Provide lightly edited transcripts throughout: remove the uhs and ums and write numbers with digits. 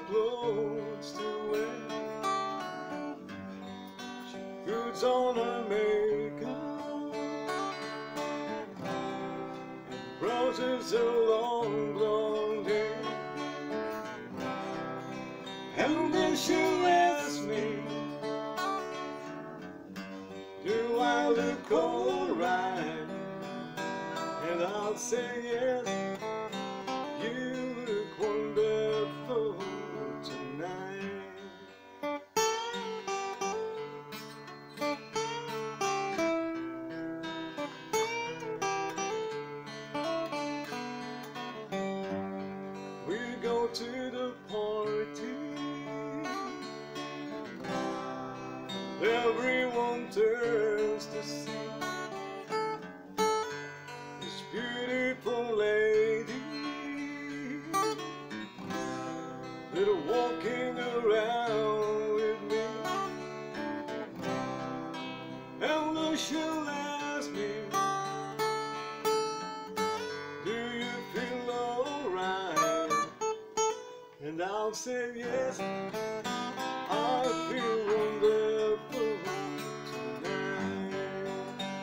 clothes to wear. She puts on her makeup and brushes her long blonde hair. And then she'll ask me, do I look alright? And I'll say yes, you look wonderful tonight. We go to the party, everyone turns to see this beautiful lady that are walking around with me. And then she'll ask me, do you feel alright? And I'll say yes, I feel wonderful tonight.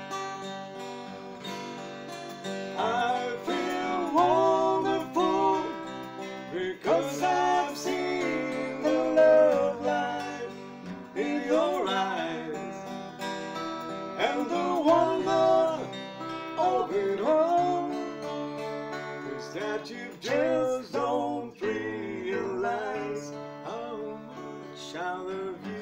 I feel wonderful because I've seen the love light in your eyes, and the wonder of it all is that you just don't realize how much I love you.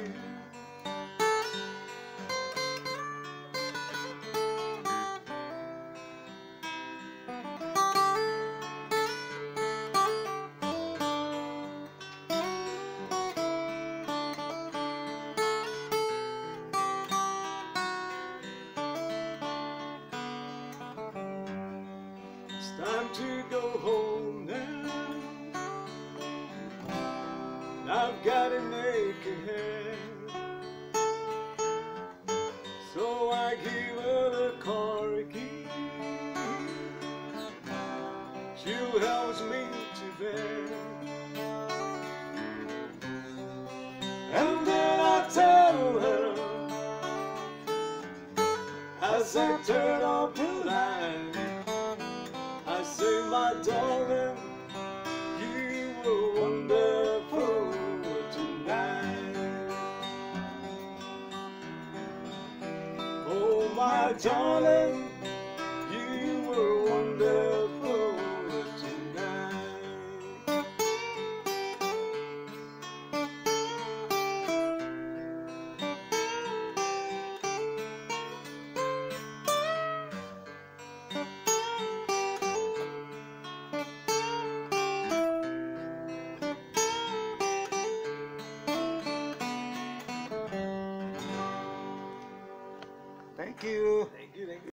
It's time to go home now. I've got a naked hand, so I give her the car key. She helps me to bed, and then I tell her, as I turn off the light, I say, my darling, you were wonderful tonight. Oh, my darling,